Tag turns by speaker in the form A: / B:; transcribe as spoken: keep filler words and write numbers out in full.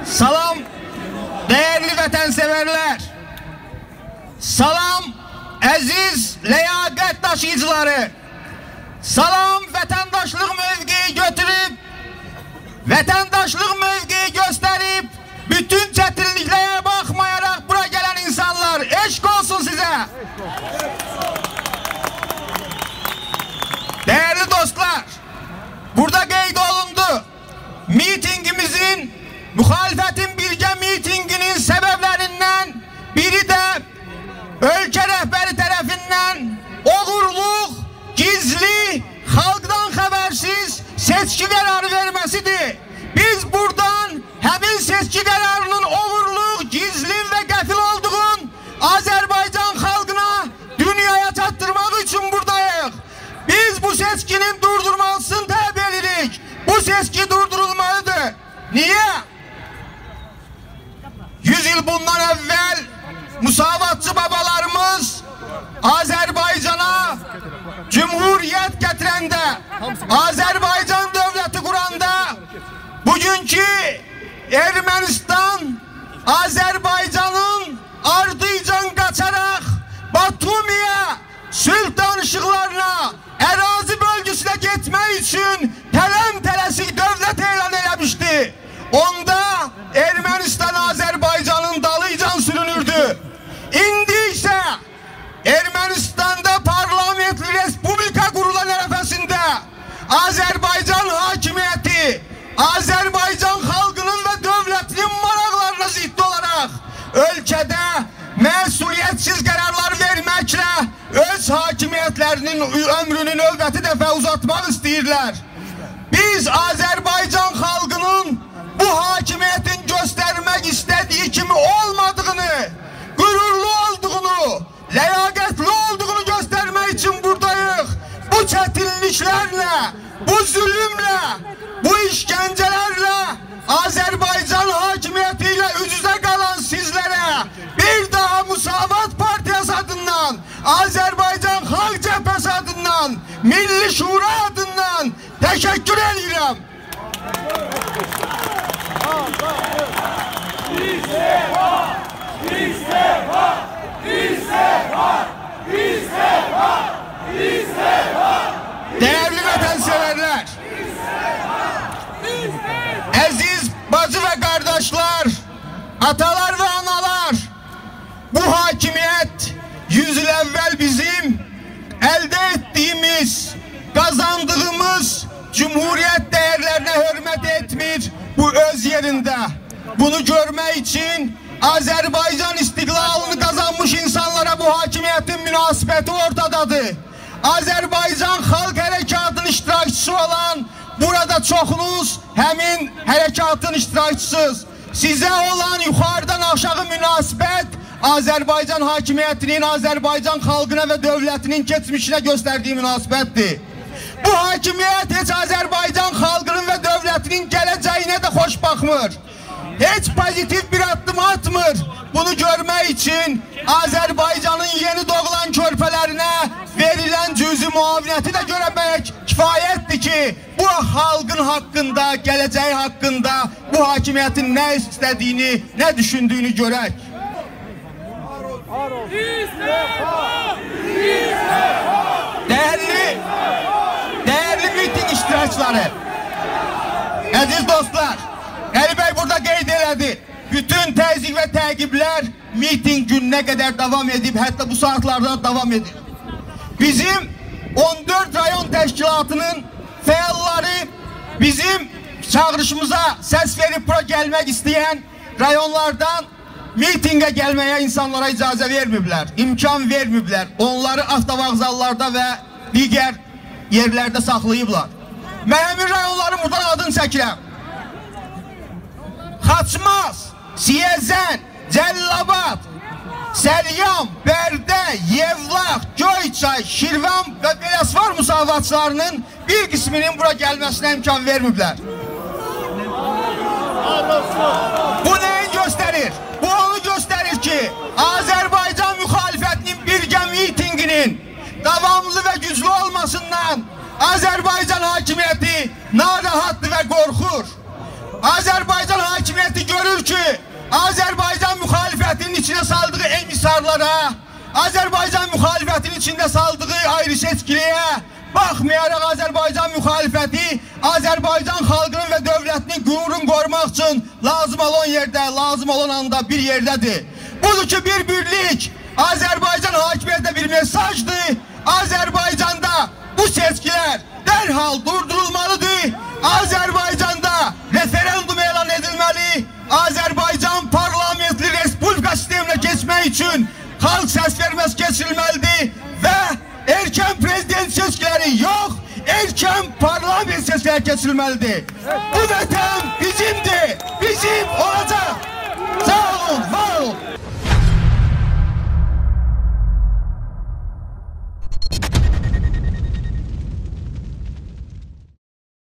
A: Salam değerli vatanseverler. Salam aziz liyakat taşıyıcıları. Salam vatandaşlık mevkii götürüp, vatandaşlık mevkii gösterip, bütün çetinliklere bakmayarak buraya gelen insanlar, eşk olsun size. Değerli dostlar, burada qeyd olundu. Mitingimizin, muhalefetin birgə mitinginin sebeplərindən biri de ülke rəhbəri tərəfindən oğurluq, gizli, halktan habersiz seçki kararı vermesidir. Biz buradan həmin seçki kararının oğurluq, gizli ve qəfil olduğun Azerbaycan halkına dünyaya çatdırmaq için buradayıq. Biz bu seçkinin durdurulmasını tələb edirik. Bu seçki durdurulmalıdır. Niye? Yüz yıl bundan evvel musavatçı babalarımız Azerbaycan'a Cumhuriyet getirende, Azerbaycan devleti kuranda, bugünkü Ermenistan Azerbaycan'ın ardıycan kaçarak Batumi'ye, sülh danışıklarına, erazi bölgesine gitmek için tələm tələsik devlet elan eləmişti. Onda Ermenistan Azerbaycan'ın dalıcan sürünürdü. İndi ise Ermenistan'da parlamentli respublika kurulan arifesinde Azerbaycan hakimiyeti, Azerbaycan halkının ve devletinin maraqlarına ziddi olarak ülkede məsuliyetsiz kararlar vermekle öz hakimiyetlerinin ömrünü növbəti dəfə uzatmak istəyirlər. Biz Azerbaycan halkının bu hakimiyetin göstermek istediği kimi olmadığını, gururlu olduğunu, liyakatli olduğunu göstermek için buradayız. Bu çetinliklerle, bu zulümle, bu işkencelerle Azerbaycan hakimiyetiyle üz yüze kalan sizlere bir daha Musavat Partisi adından, Azerbaycan Halk Cephesi adından, Milli Şura adından teşekkür ederim. İstifa! İstifa! İstifa! İstifa! İstifa! Değerli vatanseverler, aziz bacı ve kardeşler, atalar ve analar, bu hakimiyet yüz yıl evvel bizim elde ettiğimiz, kazandığımız Cumhuriyet değerlerine hürmet etmir bu öz yerinde. Bunu görmek için Azerbaycan istiklalını kazanmış insanlara bu hakimiyetin münasebeti ortadadır. Azerbaycan Halk Harekatının iştirakçısı olan burada çoxunuz həmin harekatın iştirakçısınız. Size olan yukarıdan aşağı münasebet Azerbaycan hakimiyetinin, Azerbaycan halkına ve devletinin geçmişine gösterdiği münasebettir. Bu hakimiyet hiç Azerbaycan halkının ve devletinin geleceğine de hoş bakmır. Hiç pozitif bir adım atmır. Bunu görmek için Azerbaycan'ın yeni doğulan körpelerine verilen cüzi muavineti de görmek kifayettir ki bu halkın hakkında, geleceği hakkında bu hakimiyetin ne istediğini, ne düşündüğünü görək. İstifa! İstifa! Değerli, değerli miting iştirakçıları, aziz dostlar, Əli Bey burada qeyd elədi. Bütün təzyiq və təqiblər miting gününə qədər davam edib, hətta bu saatlarda davam edib. Bizim on dörd rayon təşkilatının fəalları bizim çağrışımıza səs verib bura gəlmək istəyən rayonlardan mitingə gəlməyə insanlara icazə vermiblər, imkan vermiblər. Onları avtovağzallarda və digər yerlərdə saxlayıblar. Mən həmin rayonların buradan adını çəkirəm. Xaçmaz, Siyəzən, Cəllabad, Səryam, Bərdə, Yevlax, Göyçay, Şirvan və Beləsvar musavatçılarının bir qisminin bura gəlməsinə imkan vermiblər. Bu neyi gösterir? Bu onu gösterir ki Azerbaycan muhalefetinin birgə mitinginin davamlı ve güçlü olmasından Azerbaycan hakimiyeti narahatdır ve korkur. Azerbaycan hakimiyeti görür Azerbaycan muhalefetinin içine saldığı emisarlara, Azerbaycan muhalefetinin içinde saldığı ayrı seçkiliye bakmayarak Azerbaycan muhalefeti Azerbaycan halkının ve devletinin gururunu korumak için lazım olan yerde, lazım olan anda bir yerdedir. Budur ki bir birlik Azerbaycan hakimiyetine bir mesajdı. Azerbaycan'da bu seçkiler derhal durdurulmalıdır. Azerbaycan'da referandum elan edilmeli. Azerbaycan parlamenter respublika sistemine geçmek için halk ses vermesi geçirilmelidir ve erken prezident seçkileri yok, erken parlament seçkileri geçirilmelidir. Bu vatan bizimdir, bizim olacak.